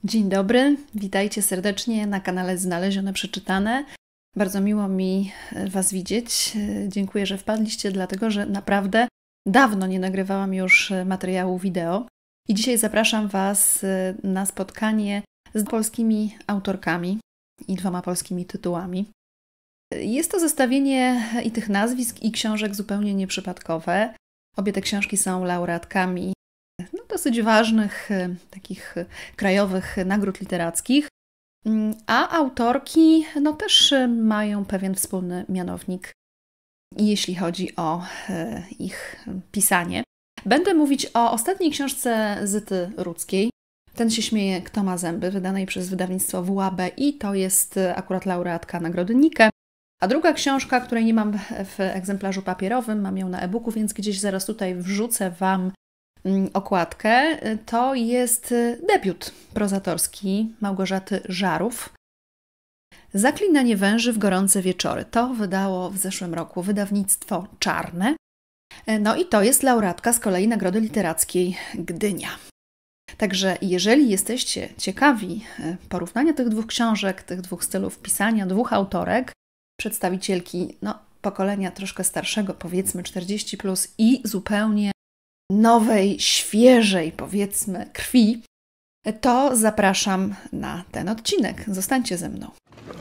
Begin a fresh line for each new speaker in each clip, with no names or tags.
Dzień dobry, witajcie serdecznie na kanale Znalezione Przeczytane. Bardzo miło mi Was widzieć. Dziękuję, że wpadliście, dlatego że naprawdę dawno nie nagrywałam już materiału wideo. I dzisiaj zapraszam Was na spotkanie z polskimi autorkami i 2 polskimi tytułami. Jest to zestawienie i tych nazwisk, i książek zupełnie nieprzypadkowe. Obie te książki są laureatkami dosyć ważnych, takich krajowych nagród literackich, a autorki też mają pewien wspólny mianownik, jeśli chodzi o ich pisanie. Będę mówić o ostatniej książce Zyty Rudzkiej. Ten się śmieje, kto ma zęby, wydanej przez wydawnictwo WAB i to jest akurat laureatka nagrody Nike. A druga książka, której nie mam w egzemplarzu papierowym, mam ją na e-booku, więc gdzieś zaraz tutaj wrzucę Wam okładkę, to jest debiut prozatorski Małgorzaty Żarów. Zaklinanie węży w gorące wieczory. To wydało w zeszłym roku wydawnictwo Czarne. No i to jest laureatka z kolei Nagrody Literackiej Gdynia. Także jeżeli jesteście ciekawi porównania tych 2 książek, tych 2 stylów pisania, 2 autorek, przedstawicielki pokolenia troszkę starszego, powiedzmy 40+, i zupełnie nowej, świeżej, powiedzmy, krwi, to zapraszam na ten odcinek. Zostańcie ze mną.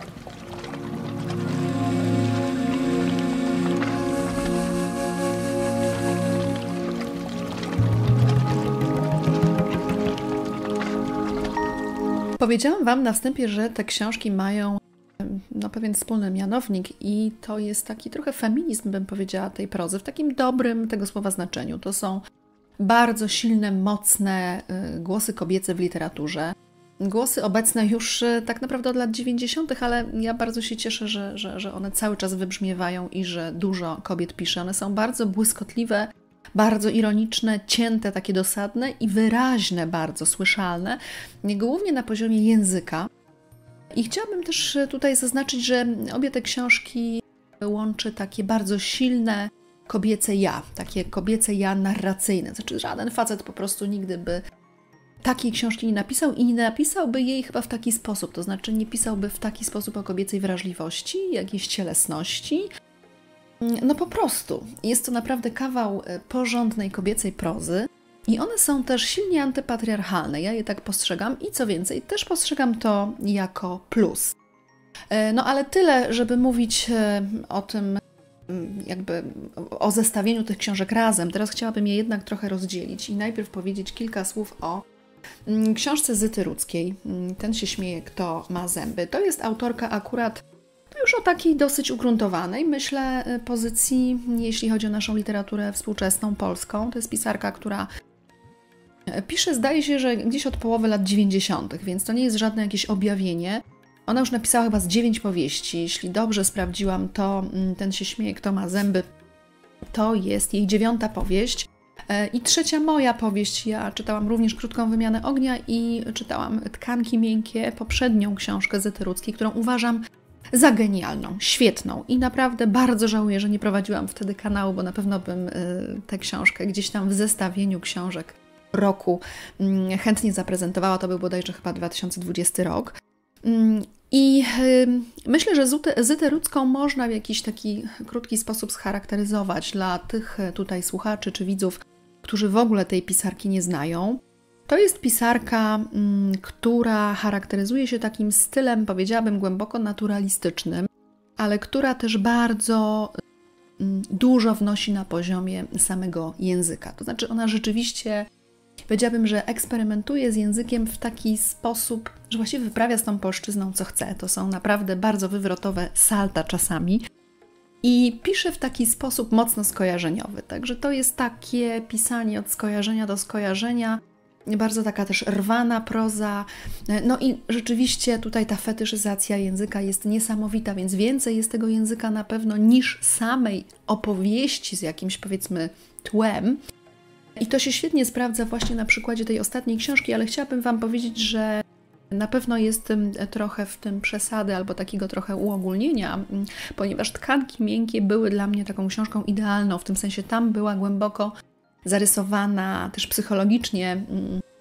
Powiedziałam Wam na wstępie, że te książki mają pewien wspólny mianownik i to jest taki trochę feminizm, bym powiedziała, tej prozy, w takim dobrym tego słowa znaczeniu. To są bardzo silne, mocne głosy kobiece w literaturze. Głosy obecne już tak naprawdę od lat 90., ale ja bardzo się cieszę, że one cały czas wybrzmiewają i że dużo kobiet pisze. One są bardzo błyskotliwe, bardzo ironiczne, cięte, takie dosadne i wyraźne, bardzo słyszalne, głównie na poziomie języka. I chciałabym też tutaj zaznaczyć, że obie te książki łączy takie bardzo silne kobiece ja, takie kobiece ja narracyjne. Znaczy żaden facet po prostu nigdy by takiej książki nie napisał i nie napisałby jej chyba w taki sposób. To znaczy nie pisałby w taki sposób o kobiecej wrażliwości, jakiejś cielesności. Po prostu. Jest to naprawdę kawał porządnej kobiecej prozy. I one są też silnie antypatriarchalne. Ja je tak postrzegam i co więcej, też postrzegam to jako plus. Ale tyle, żeby mówić o tym, o zestawieniu tych książek razem. Teraz chciałabym je jednak trochę rozdzielić i najpierw powiedzieć kilka słów o książce Zyty Rudzkiej. Ten się śmieje, kto ma zęby. To jest autorka akurat już o takiej dosyć ugruntowanej, myślę, pozycji, jeśli chodzi o naszą literaturę współczesną, polską. To jest pisarka, która pisze, zdaje się, że gdzieś od połowy lat 90., więc to nie jest żadne jakieś objawienie. Ona już napisała chyba z 9 powieści. Jeśli dobrze sprawdziłam, to Ten się śmieje, kto ma zęby, to jest jej 9. powieść. I 3. moja powieść. Ja czytałam również Krótką wymianę ognia i czytałam Tkanki miękkie, poprzednią książkę Zyty Rudzkiej, którą uważam za genialną, świetną i naprawdę bardzo żałuję, że nie prowadziłam wtedy kanału, bo na pewno bym tę książkę gdzieś tam w zestawieniu książek roku chętnie zaprezentowała. To był bodajże chyba 2020 rok. I myślę, że Zytę Rudzką można w jakiś taki krótki sposób scharakteryzować dla tych tutaj słuchaczy czy widzów, którzy w ogóle tej pisarki nie znają. To jest pisarka, która charakteryzuje się takim stylem, powiedziałabym, głęboko naturalistycznym, ale która też bardzo dużo wnosi na poziomie samego języka. To znaczy ona rzeczywiście, powiedziałabym, że eksperymentuje z językiem w taki sposób, że właściwie wyprawia z tą polszczyzną co chce. To są naprawdę bardzo wywrotowe salta czasami. I pisze w taki sposób mocno skojarzeniowy. Także to jest takie pisanie od skojarzenia do skojarzenia. Bardzo taka też rwana proza. I rzeczywiście tutaj ta fetyszyzacja języka jest niesamowita, więc więcej jest tego języka na pewno niż samej opowieści z jakimś, powiedzmy, tłem. I to się świetnie sprawdza właśnie na przykładzie tej ostatniej książki, ale chciałabym Wam powiedzieć, że na pewno jest trochę w tym przesady albo takiego trochę uogólnienia, ponieważ Tkanki miękkie były dla mnie taką książką idealną, w tym sensie tam była głęboko zarysowana też psychologicznie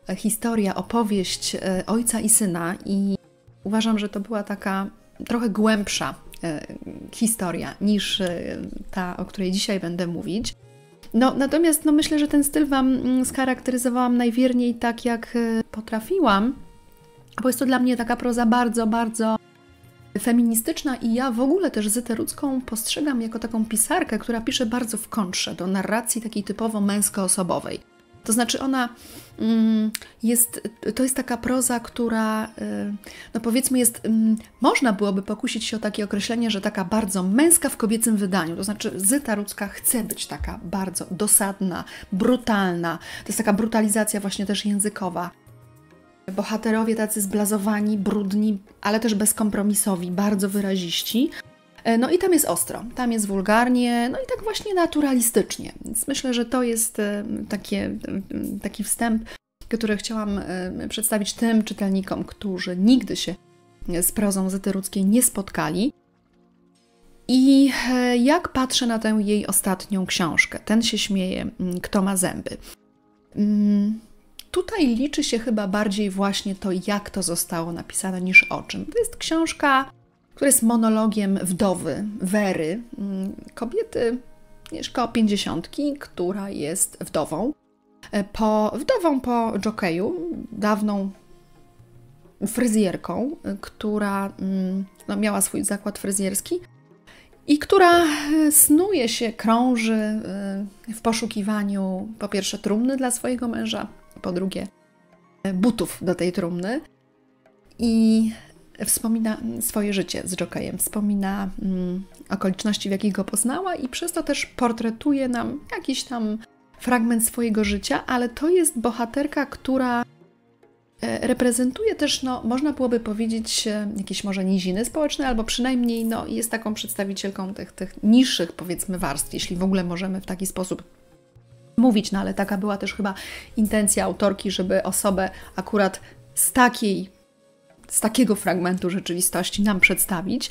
historia, opowieść ojca i syna i uważam, że to była taka trochę głębsza historia niż ta, o której dzisiaj będę mówić. Natomiast myślę, że ten styl Wam scharakteryzowałam najwierniej tak, jak potrafiłam, bo jest to dla mnie taka proza bardzo, bardzo feministyczna i ja w ogóle też Zytę Rudzką postrzegam jako taką pisarkę, która pisze bardzo w kontrze do narracji takiej typowo męskoosobowej. To znaczy ona to jest taka proza, która powiedzmy można byłoby pokusić się o takie określenie, że taka bardzo męska w kobiecym wydaniu. To znaczy Zyta Rudzka chce być taka bardzo dosadna, brutalna. To jest taka brutalizacja właśnie też językowa. Bohaterowie tacy zblazowani, brudni, ale też bezkompromisowi, bardzo wyraziści. I tam jest ostro, tam jest wulgarnie, i tak właśnie naturalistycznie. Więc myślę, że to jest taki wstęp, który chciałam przedstawić tym czytelnikom, którzy nigdy się z prozą Zyty Rudzkiej nie spotkali. I jak patrzę na tę jej ostatnią książkę, Ten się śmieje, kto ma zęby. Tutaj liczy się chyba bardziej właśnie to, jak to zostało napisane, niż o czym. To jest książka, która jest monologiem wdowy, Wery, kobiety około 50, która jest wdową. Wdową po jokeju, dawną fryzjerką, która miała swój zakład fryzjerski i która snuje się, krąży w poszukiwaniu po pierwsze trumny dla swojego męża, po drugie butów do tej trumny i wspomina swoje życie z jokejem, wspomina okoliczności, w jakich go poznała i przez to też portretuje nam jakiś tam fragment swojego życia, ale to jest bohaterka, która reprezentuje też, można byłoby powiedzieć, jakieś może niziny społeczne, albo przynajmniej jest taką przedstawicielką tych niższych, powiedzmy, warstw, jeśli w ogóle możemy w taki sposób mówić, ale taka była też chyba intencja autorki, żeby osobę akurat z takiego fragmentu rzeczywistości nam przedstawić.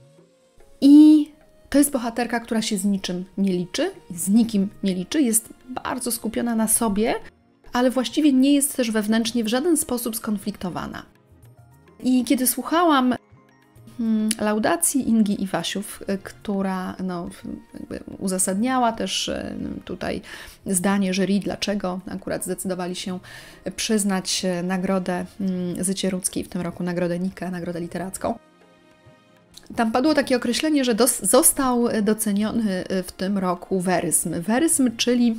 I to jest bohaterka, która się z niczym nie liczy, z nikim nie liczy, jest bardzo skupiona na sobie, ale właściwie nie jest też wewnętrznie w żaden sposób skonfliktowana. I kiedy słuchałam laudacji Ingi Iwasiów, która uzasadniała też tutaj zdanie jury, dlaczego akurat zdecydowali się przyznać nagrodę Zycie Rudzkiej, w tym roku nagrodę Nike, nagrodę literacką. Tam padło takie określenie, że został doceniony w tym roku weryzm. Weryzm, czyli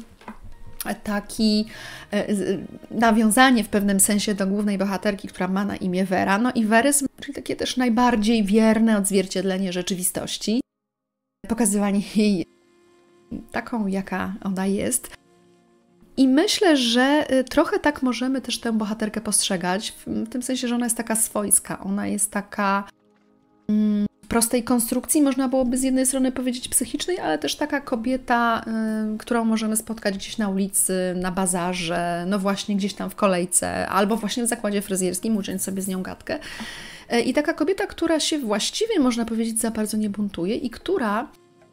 taki nawiązanie w pewnym sensie do głównej bohaterki, która ma na imię Wera. I weryzm, czyli takie też najbardziej wierne odzwierciedlenie rzeczywistości. Pokazywanie jej taką, jaka ona jest. I myślę, że trochę tak możemy też tę bohaterkę postrzegać, w tym sensie, że ona jest taka swojska, ona jest taka prostej konstrukcji, można byłoby z jednej strony powiedzieć psychicznej, ale też taka kobieta, którą możemy spotkać gdzieś na ulicy, na bazarze, właśnie gdzieś tam w kolejce, albo właśnie w zakładzie fryzjerskim, uciąć sobie z nią gadkę. I taka kobieta, która się właściwie, można powiedzieć, za bardzo nie buntuje i która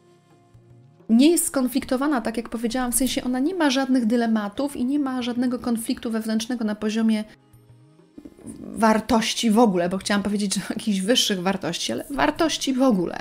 nie jest skonfliktowana, tak jak powiedziałam, w sensie ona nie ma żadnych dylematów i nie ma żadnego konfliktu wewnętrznego na poziomie wartości w ogóle, bo chciałam powiedzieć, że jakichś wyższych wartości, ale wartości w ogóle.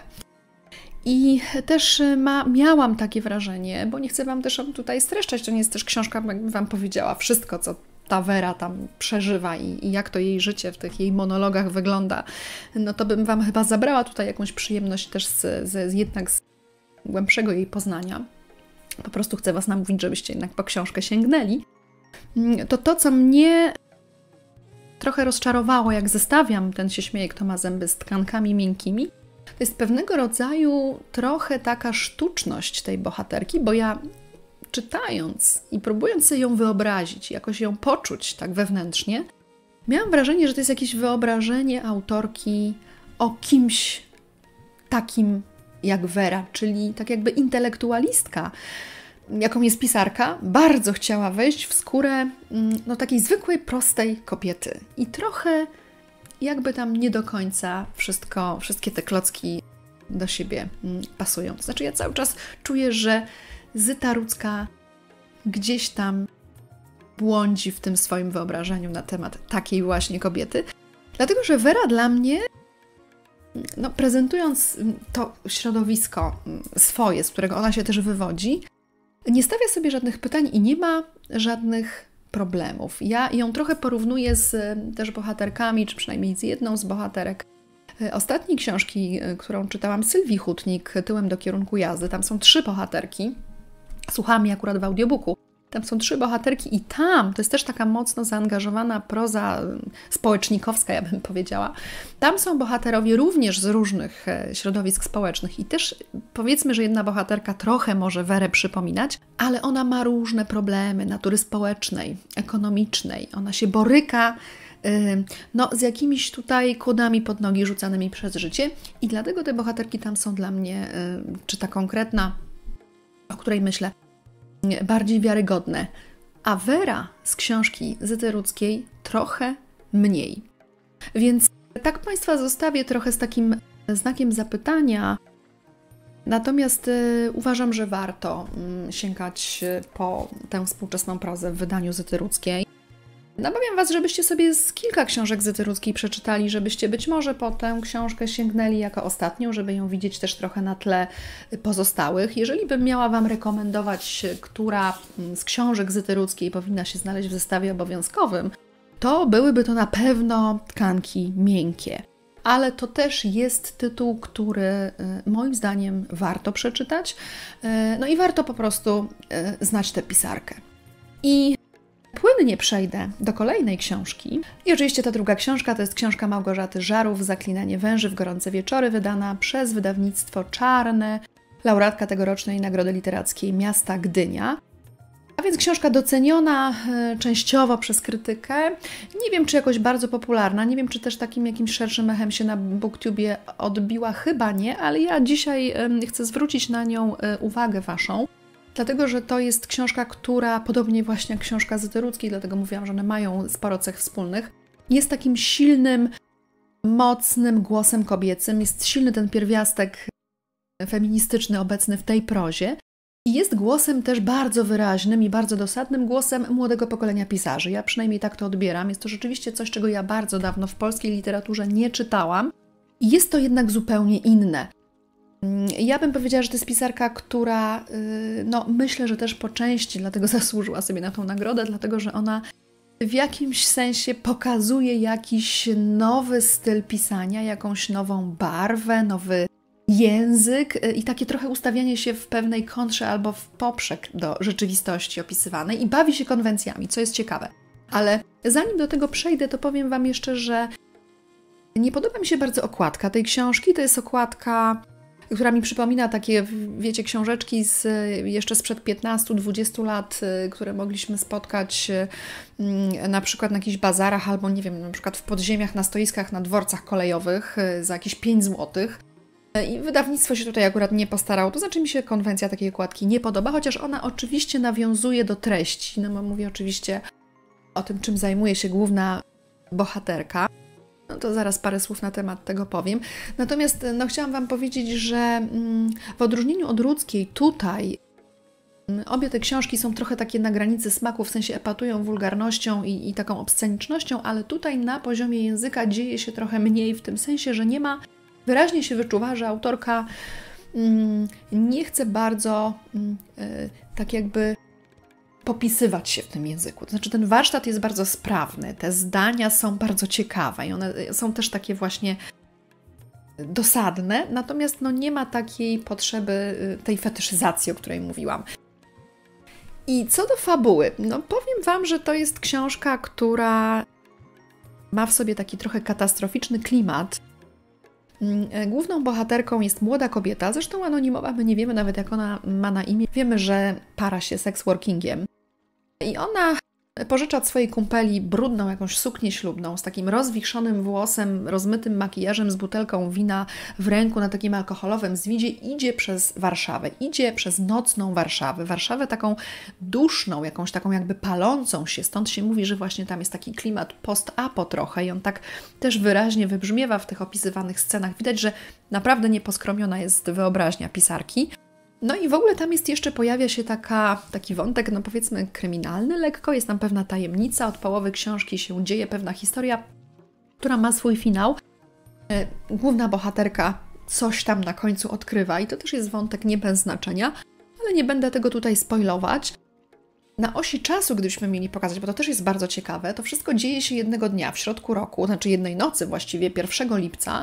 I też miałam takie wrażenie, bo nie chcę Wam też tutaj streszczać, to nie jest też książka, jakbym Wam powiedziała wszystko, co ta Wera tam przeżywa i jak to jej życie w tych jej monologach wygląda, to bym Wam chyba zabrała tutaj jakąś przyjemność też jednak z głębszego jej poznania. Po prostu chcę Was namówić, żebyście jednak po książkę sięgnęli. To, co mnie trochę rozczarowało, jak zestawiam Ten się śmieje, kto ma zęby z tkankami miękkimi, to jest pewnego rodzaju trochę taka sztuczność tej bohaterki, bo ja czytając i próbując sobie ją wyobrazić, jakoś ją poczuć tak wewnętrznie, miałam wrażenie, że to jest jakieś wyobrażenie autorki o kimś takim jak Wera, czyli tak jakby intelektualistka, jaką jest pisarka, bardzo chciała wejść w skórę takiej zwykłej, prostej kobiety. I trochę jakby tam nie do końca wszystkie te klocki do siebie pasują. To znaczy ja cały czas czuję, że Zyta Rudzka gdzieś tam błądzi w tym swoim wyobrażeniu na temat takiej właśnie kobiety. Dlatego, że Vera dla mnie, no, prezentując to środowisko swoje, z którego ona się też wywodzi, nie stawia sobie żadnych pytań i nie ma żadnych problemów. Ja ją trochę porównuję z też bohaterkami, czy przynajmniej z jedną z bohaterek ostatniej książki, którą czytałam, Sylwii Hutnik, Tyłem do kierunku jazdy. Tam są 3 bohaterki. Słuchałam jej akurat w audiobooku. Tam są 3 bohaterki i tam, to jest też taka mocno zaangażowana proza społecznikowska, ja bym powiedziała. Tam są bohaterowie również z różnych środowisk społecznych i też powiedzmy, że jedna bohaterka trochę może Werę przypominać, ale ona ma różne problemy natury społecznej, ekonomicznej. Ona się boryka z jakimiś tutaj kłodami pod nogi rzucanymi przez życie i dlatego te bohaterki tam są dla mnie, czy ta konkretna, o której myślę, bardziej wiarygodne. A Wera z książki Zyty Rudzkiej trochę mniej. Więc tak Państwa zostawię trochę z takim znakiem zapytania. Natomiast uważam, że warto sięgać po tę współczesną prozę w wydaniu Zyty Rudzkiej. Namawiam Was, żebyście sobie z kilka książek Zyty Rudzkiej przeczytali, żebyście być może po tę książkę sięgnęli jako ostatnią, żeby ją widzieć też trochę na tle pozostałych. Jeżeli bym miała Wam rekomendować, która z książek Zyty Rudzkiej powinna się znaleźć w zestawie obowiązkowym, to byłyby to na pewno Tkanki miękkie. Ale to też jest tytuł, który moim zdaniem warto przeczytać. No i warto po prostu znać tę pisarkę. I płynnie przejdę do kolejnej książki. I oczywiście ta druga książka to jest książka Małgorzaty Żarów, Zaklinanie węży w gorące wieczory, wydana przez wydawnictwo Czarne, laureatka tegorocznej Nagrody Literackiej Miasta Gdynia. A więc książka doceniona częściowo przez krytykę. Nie wiem, czy jakoś bardzo popularna, nie wiem, czy też takim jakimś szerszym echem się na BookTubie odbiła, chyba nie, ale ja dzisiaj chcę zwrócić na nią uwagę Waszą. Dlatego, że to jest książka, która, podobnie właśnie jak książka Zyty Rudzkiej, dlatego mówiłam, że one mają sporo cech wspólnych, jest takim silnym, mocnym głosem kobiecym, jest silny ten pierwiastek feministyczny obecny w tej prozie i jest głosem też bardzo wyraźnym i bardzo dosadnym głosem młodego pokolenia pisarzy. Ja przynajmniej tak to odbieram. Jest to rzeczywiście coś, czego ja bardzo dawno w polskiej literaturze nie czytałam i jest to jednak zupełnie inne. Ja bym powiedziała, że to jest pisarka, która, myślę, że też po części dlatego zasłużyła sobie na tą nagrodę, dlatego, że ona w jakimś sensie pokazuje jakiś nowy styl pisania, jakąś nową barwę, nowy język i takie trochę ustawianie się w pewnej kontrze albo w poprzek do rzeczywistości opisywanej i bawi się konwencjami, co jest ciekawe. Ale zanim do tego przejdę, to powiem Wam jeszcze, że nie podoba mi się bardzo okładka tej książki. To jest okładka, która mi przypomina takie, wiecie, książeczki jeszcze sprzed 15-20 lat, które mogliśmy spotkać na przykład na jakichś bazarach albo, nie wiem, na przykład w podziemiach, na stoiskach, na dworcach kolejowych za jakieś 5 złotych. I wydawnictwo się tutaj akurat nie postarało, to znaczy mi się konwencja takiej okładki nie podoba, chociaż ona oczywiście nawiązuje do treści. No, mówię oczywiście o tym, czym zajmuje się główna bohaterka. No to zaraz parę słów na temat tego powiem. Natomiast chciałam Wam powiedzieć, że w odróżnieniu od Rudzkiej tutaj obie te książki są trochę takie na granicy smaku, w sensie epatują wulgarnością i taką obscenicznością, ale tutaj na poziomie języka dzieje się trochę mniej, w tym sensie, że nie ma, wyraźnie się wyczuwa, że autorka nie chce bardzo tak jakby popisywać się w tym języku. To znaczy ten warsztat jest bardzo sprawny, te zdania są bardzo ciekawe i one są też takie właśnie dosadne, natomiast nie ma takiej potrzeby tej fetyszyzacji, o której mówiłam. I co do fabuły, powiem Wam, że to jest książka, która ma w sobie taki trochę katastroficzny klimat. Główną bohaterką jest młoda kobieta, zresztą anonimowa, my nie wiemy nawet jak ona ma na imię. Wiemy, że para się seksworkingiem. I ona pożycza od swojej kumpeli brudną jakąś suknię ślubną z takim rozwichrzonym włosem, rozmytym makijażem, z butelką wina w ręku na takim alkoholowym zwidzie. Idzie przez Warszawę, idzie przez nocną Warszawę. Warszawę taką duszną, jakąś taką jakby palącą się. Stąd się mówi, że właśnie tam jest taki klimat post-apo trochę i on tak też wyraźnie wybrzmiewa w tych opisywanych scenach. Widać, że naprawdę nieposkromiona jest wyobraźnia pisarki. No i w ogóle tam pojawia się taki wątek, no powiedzmy kryminalny lekko, jest tam pewna tajemnica, od połowy książki się dzieje pewna historia, która ma swój finał. Główna bohaterka coś tam na końcu odkrywa i to też jest wątek nie bez znaczenia, ale nie będę tego tutaj spoilować. Na osi czasu, gdybyśmy mieli pokazać, bo to też jest bardzo ciekawe, to wszystko dzieje się jednego dnia, w środku roku, znaczy jednej nocy właściwie, 1 lipca.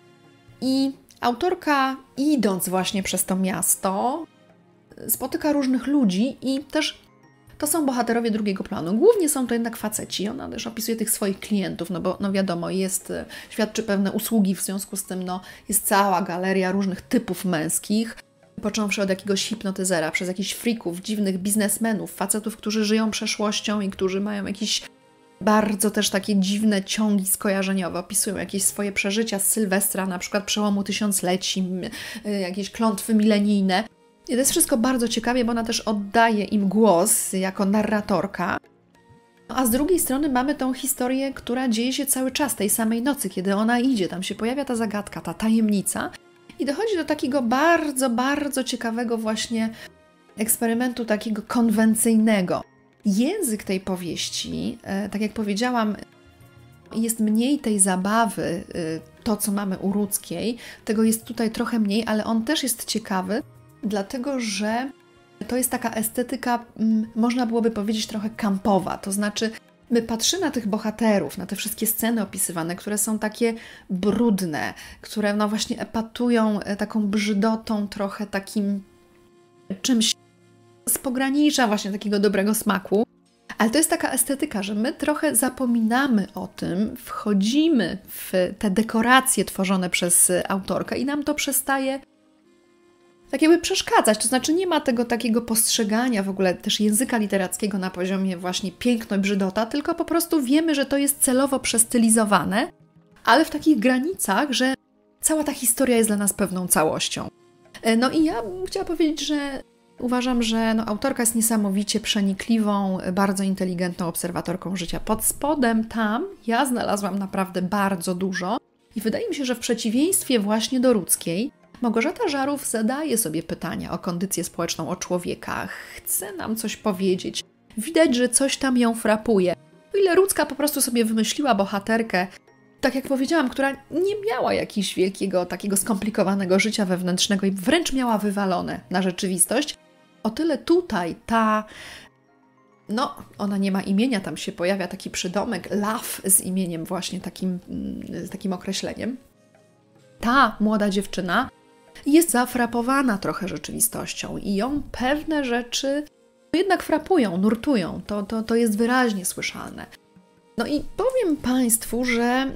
I autorka, idąc właśnie przez to miasto, spotyka różnych ludzi i też to są bohaterowie drugiego planu. Głównie są to jednak faceci. Ona też opisuje tych swoich klientów, no bo no wiadomo, świadczy pewne usługi, w związku z tym jest cała galeria różnych typów męskich, począwszy od jakiegoś hipnotyzera, przez jakichś freaków, dziwnych biznesmenów, facetów, którzy żyją przeszłością i którzy mają jakieś bardzo też takie dziwne ciągi skojarzeniowe, opisują jakieś swoje przeżycia z Sylwestra, na przykład przełomu tysiącleci, jakieś klątwy milenijne. I to jest wszystko bardzo ciekawie, bo ona też oddaje im głos jako narratorka. No a z drugiej strony mamy tą historię, która dzieje się cały czas, tej samej nocy, kiedy ona idzie, tam się pojawia ta zagadka, ta tajemnica i dochodzi do takiego bardzo, bardzo ciekawego właśnie eksperymentu takiego konwencyjnego. Język tej powieści, tak jak powiedziałam, jest mniej tej zabawy, to co mamy u Rudzkiej, tego jest tutaj trochę mniej, ale on też jest ciekawy, dlatego że to jest taka estetyka, można byłoby powiedzieć, trochę kampowa. To znaczy, my patrzymy na tych bohaterów, na te wszystkie sceny opisywane, które są takie brudne, które no właśnie epatują taką brzydotą, trochę takim czymś z pogranicza właśnie takiego dobrego smaku. Ale to jest taka estetyka, że my trochę zapominamy o tym, wchodzimy w te dekoracje tworzone przez autorkę i nam to przestaje tak jakby przeszkadzać. To znaczy nie ma tego takiego postrzegania w ogóle też języka literackiego na poziomie właśnie piękno i brzydota, tylko po prostu wiemy, że to jest celowo przestylizowane, ale w takich granicach, że cała ta historia jest dla nas pewną całością. No i ja bym chciała powiedzieć, że uważam, że autorka jest niesamowicie przenikliwą, bardzo inteligentną obserwatorką życia. Pod spodem tam ja znalazłam naprawdę bardzo dużo i wydaje mi się, że w przeciwieństwie właśnie do Rudzkiej, Małgorzata Żarów zadaje sobie pytania o kondycję społeczną, o człowieka, chce nam coś powiedzieć. Widać, że coś tam ją frapuje. O ile Rudzka po prostu sobie wymyśliła bohaterkę, tak jak powiedziałam, która nie miała jakiegoś wielkiego, takiego skomplikowanego życia wewnętrznego i wręcz miała wywalone na rzeczywistość, o tyle tutaj ona nie ma imienia, tam się pojawia taki przydomek, Love z imieniem właśnie takim określeniem. Ta młoda dziewczyna jest zafrapowana trochę rzeczywistością i ją pewne rzeczy jednak frapują, nurtują. To jest wyraźnie słyszalne. No i powiem Państwu, że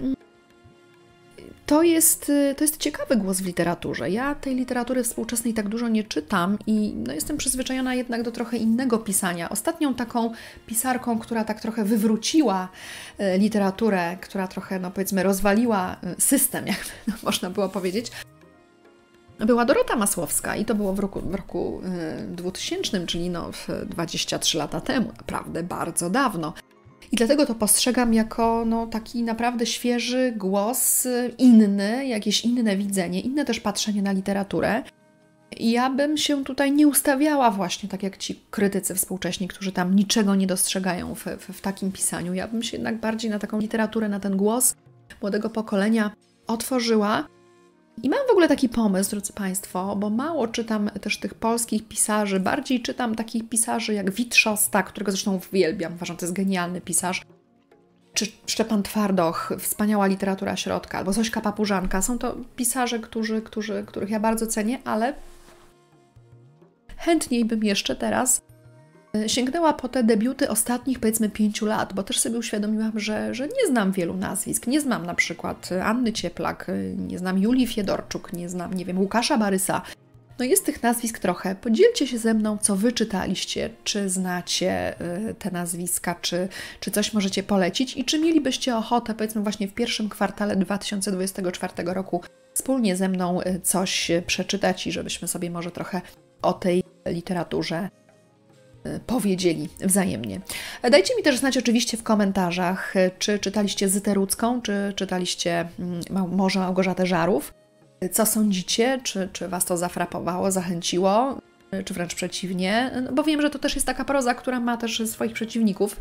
to jest ciekawy głos w literaturze. Ja tej literatury współczesnej tak dużo nie czytam i jestem przyzwyczajona jednak do trochę innego pisania. Ostatnią taką pisarką, która tak trochę wywróciła literaturę, która trochę, powiedzmy, rozwaliła system, jak można było powiedzieć, była Dorota Masłowska i to było w roku 2000, czyli 23 lata temu, naprawdę bardzo dawno. I dlatego to postrzegam jako taki naprawdę świeży głos, inny, jakieś inne widzenie, inne też patrzenie na literaturę. I ja bym się tutaj nie ustawiała właśnie tak jak ci krytycy współcześni, którzy tam niczego nie dostrzegają w takim pisaniu. Ja bym się jednak bardziej na taką literaturę, na ten głos młodego pokolenia otworzyła. I mam w ogóle taki pomysł, drodzy Państwo, bo mało czytam też tych polskich pisarzy, bardziej czytam takich pisarzy jak Witrzosta, którego zresztą uwielbiam, uważam, to jest genialny pisarz, czy Szczepan Twardoch, wspaniała literatura środka, albo Zośka Papużanka. Są to pisarze, których ja bardzo cenię, ale chętniej bym jeszcze teraz sięgnęła po te debiuty ostatnich, powiedzmy, 5 lat, bo też sobie uświadomiłam, że nie znam wielu nazwisk. Nie znam na przykład Anny Cieplak, nie znam Julii Fiedorczuk, nie znam, Łukasza Barysa. Jest tych nazwisk trochę. Podzielcie się ze mną, co Wy czytaliście, czy znacie te nazwiska, czy coś możecie polecić i czy mielibyście ochotę, powiedzmy, właśnie w pierwszym kwartale 2024 roku wspólnie ze mną coś przeczytać i żebyśmy sobie może trochę o tej literaturze powiedzieli wzajemnie. Dajcie mi też znać oczywiście w komentarzach, czy czytaliście Zytę Rudzką, czy czytaliście może Małgorzatę Żarów. Co sądzicie? Czy Was to zafrapowało, zachęciło? czy wręcz przeciwnie, bo wiem, że to też jest taka proza, która ma też swoich przeciwników.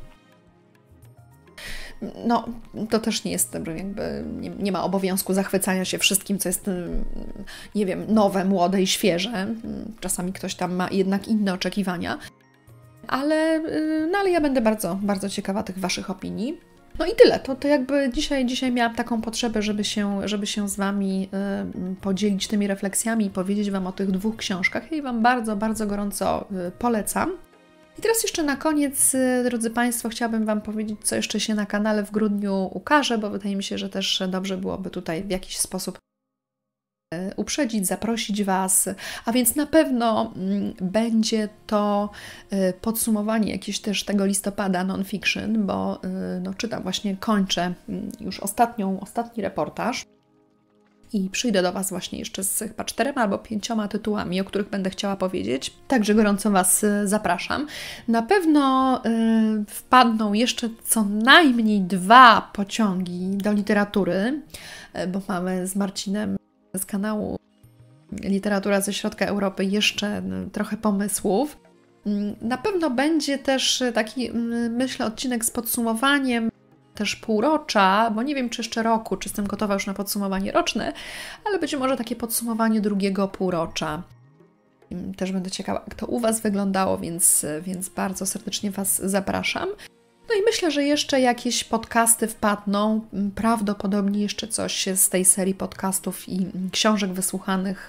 No, to też nie jest, jakby nie ma obowiązku zachwycania się wszystkim, co jest, nie wiem, nowe, młode i świeże. Czasami ktoś tam ma jednak inne oczekiwania. Ale ja będę bardzo, bardzo ciekawa tych Waszych opinii. No i tyle. To jakby dzisiaj miałam taką potrzebę, żeby się z Wami podzielić tymi refleksjami i powiedzieć Wam o tych 2 książkach. Ja Wam bardzo, bardzo gorąco polecam. I teraz jeszcze na koniec, drodzy Państwo, chciałabym Wam powiedzieć, co jeszcze się na kanale w grudniu ukaże, bo wydaje mi się, że też dobrze byłoby tutaj w jakiś sposób uprzedzić, zaprosić Was, a więc na pewno będzie to podsumowanie jakieś też tego listopada non-fiction, bo czytam, właśnie kończę już ostatni reportaż i przyjdę do Was właśnie jeszcze z chyba 4 albo 5 tytułami, o których będę chciała powiedzieć, także gorąco Was zapraszam. Na pewno wpadną jeszcze co najmniej 2 pociągi do literatury, bo mamy z Marcinem z kanału Literatura ze Środka Europy jeszcze trochę pomysłów. Na pewno będzie też taki, myślę, odcinek z podsumowaniem też półrocza, bo nie wiem, czy jeszcze roku, czy jestem gotowa już na podsumowanie roczne, ale być może takie podsumowanie drugiego półrocza. Też będę ciekawa, jak to u Was wyglądało, więc bardzo serdecznie Was zapraszam. No i myślę, że jeszcze jakieś podcasty wpadną, prawdopodobnie jeszcze coś z tej serii podcastów i książek wysłuchanych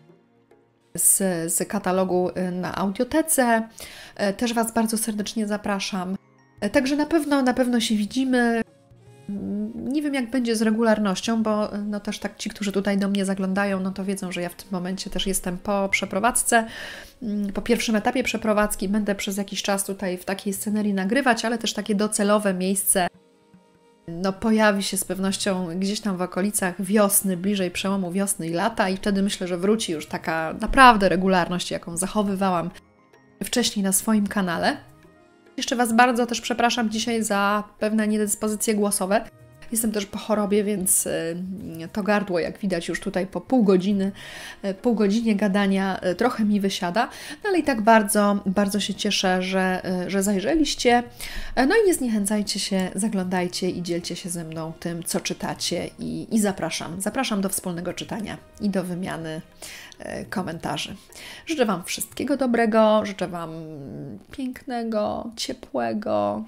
z katalogu na Audiotece. Też Was bardzo serdecznie zapraszam. Także na pewno się widzimy. Nie wiem, jak będzie z regularnością, bo też tak ci, którzy tutaj do mnie zaglądają, to wiedzą, że ja w tym momencie też jestem po przeprowadzce. Po pierwszym etapie przeprowadzki będę przez jakiś czas tutaj w takiej scenerii nagrywać, ale też takie docelowe miejsce pojawi się z pewnością gdzieś tam w okolicach wiosny, bliżej przełomu wiosny i lata i wtedy myślę, że wróci już taka naprawdę regularność, jaką zachowywałam wcześniej na swoim kanale. Jeszcze Was bardzo też przepraszam dzisiaj za pewne niedyspozycje głosowe. Jestem też po chorobie, więc to gardło, jak widać już tutaj po pół godzinie gadania trochę mi wysiada. No ale i tak bardzo, bardzo się cieszę, że zajrzeliście. No i nie zniechęcajcie się, zaglądajcie i dzielcie się ze mną tym, co czytacie i zapraszam. Zapraszam do wspólnego czytania i do wymiany komentarzy. Życzę Wam wszystkiego dobrego, życzę Wam pięknego, ciepłego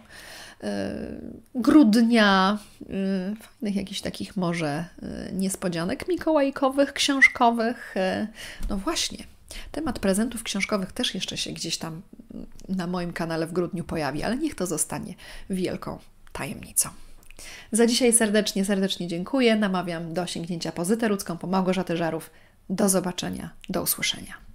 grudnia, fajnych jakichś takich może niespodzianek mikołajkowych, książkowych. No właśnie, temat prezentów książkowych też jeszcze się gdzieś tam na moim kanale w grudniu pojawi, ale niech to zostanie wielką tajemnicą. Za dzisiaj serdecznie dziękuję. Namawiam do sięgnięcia po Zytę Rudzką, po Małgorzatę Żarów. Do zobaczenia, do usłyszenia.